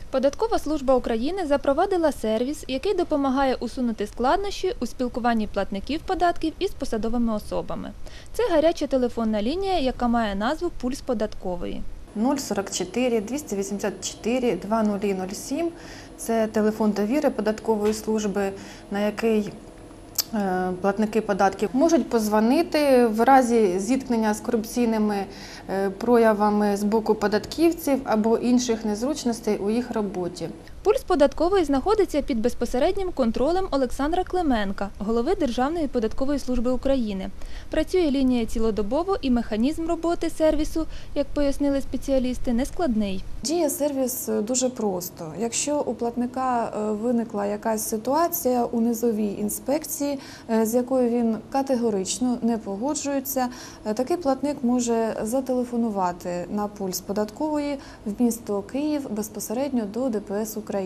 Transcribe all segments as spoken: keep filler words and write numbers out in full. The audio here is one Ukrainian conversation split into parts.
Податкова служба України запровадила сервіс, який допомагає усунути складнощі у спілкуванні платників податків із посадовими особами. Це гаряча телефонна лінія, яка має назву «Пульс податкової». нуль сорок чотири двісті вісімдесят чотири двадцять нуль сім – це телефон довіри податкової служби, на який платники податків можуть подзвонити в разі зіткнення з корупційними проявами з боку податківців або інших незручностей у їх роботі. Пульс податкової знаходиться під безпосереднім контролем Олександра Клименка, голови Державної податкової служби України. Працює лінія цілодобово і механізм роботи сервісу, як пояснили спеціалісти, нескладний. Діє сервіс дуже просто. Якщо у платника виникла якась ситуація у низовій інспекції, з якою він категорично не погоджується, такий платник може зателефонувати на пульс податкової в місто Київ безпосередньо до Де Пе Ес України.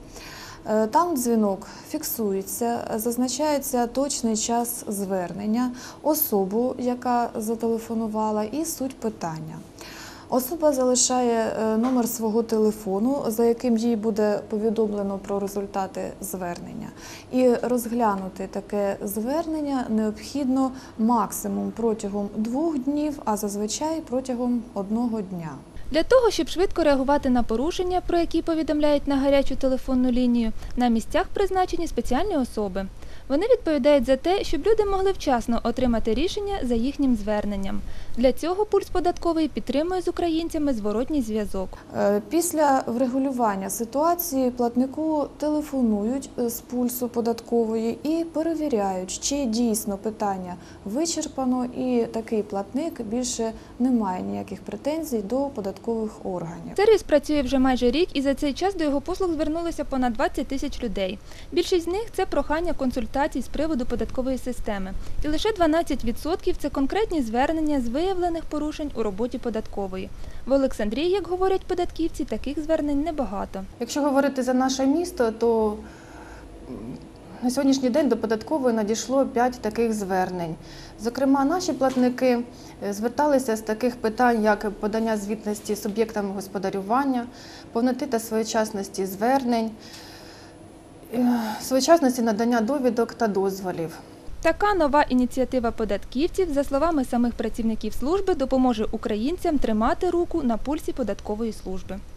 Там дзвінок фіксується, зазначається точний час звернення, особу, яка зателефонувала, і суть питання. Особа залишає номер свого телефону, за яким їй буде повідомлено про результати звернення. І розглянути таке звернення необхідно максимум протягом двох днів, а зазвичай протягом одного дня. Для того, щоб швидко реагувати на порушення, про які повідомляють на гарячу телефонну лінію, на місцях призначені спеціальні особи. Вони відповідають за те, щоб люди могли вчасно отримати рішення за їхнім зверненням. Для цього пульс податковий підтримує з українцями зворотній зв'язок. Після врегулювання ситуації платнику телефонують з пульсу податкової і перевіряють, чи дійсно питання вичерпано і такий платник більше не має ніяких претензій до податкових органів. Сервіс працює вже майже рік, і за цей час до його послуг звернулося понад двадцять тисяч людей. Більшість з них – це прохання консультацій з приводу податкової системи. І лише дванадцять відсотків – це конкретні звернення з виявлених порушень у роботі податкової. В Олександрії, як говорять податківці, таких звернень небагато. Якщо говорити за наше місто, то на сьогоднішній день до податкової надійшло п'ять таких звернень. Зокрема, наші платники зверталися з таких питань, як подання звітності суб'єктам господарювання, повноти та своєчасності звернень, своєчасності надання довідок та дозволів. Така нова ініціатива податківців, за словами самих працівників служби, допоможе українцям тримати руку на пульсі податкової служби.